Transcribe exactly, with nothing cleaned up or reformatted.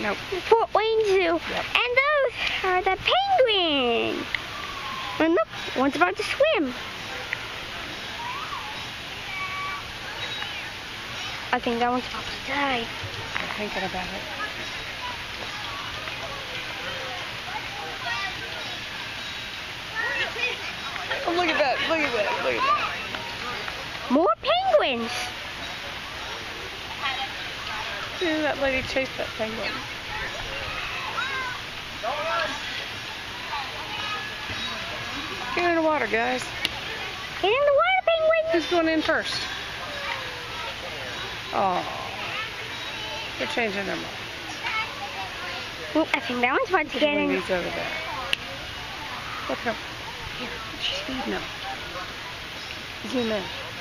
Nope. Fort Wayne Zoo. Yep. And those are the penguins. And look, one's about to swim. I think that one's about to die. I'm thinking about it. Oh, look at that, look at that, look at that. More penguins. See that lady chase that penguin. Get in the water, guys. Get in the water, penguins. Who's going in first? Oh, they're changing their mind. Well, I think that one's about to get in. He's over there. Look at him. Here, she's feeding him. Zoom in.